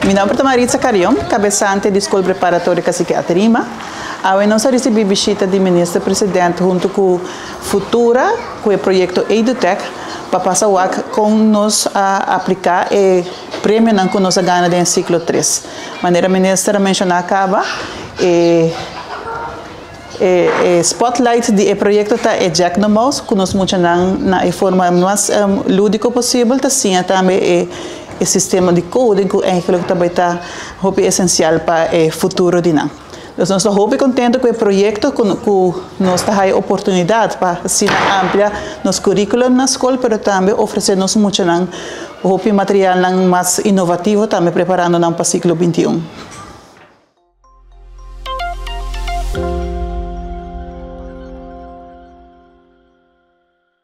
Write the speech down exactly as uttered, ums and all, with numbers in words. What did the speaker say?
Meu nome é Maritza Carion, cabeçante da Escola Preparatória Cacique Aterima. Hoje nós recebemos visita do ministro-presidente junto com Futura, com o projeto EduTech, para passar o ac com nós a aplicar e prêmio que nós ganhamos em ciclo três. De maneira ministra mencionar acaba e o spotlight do projeto está é Jack no Mouse, que nós mencionamos na forma mais um, lúdica possível, assim também o sistema de coding que é aquilo que também está essencial para o futuro de nós. Nós estamos muito contentes com o projeto, que nós temos a oportunidade para assim, ampliar nosso currículo na escola, mas também oferecer-nos muito material mais inovativo, também preparando para o século vinte e um.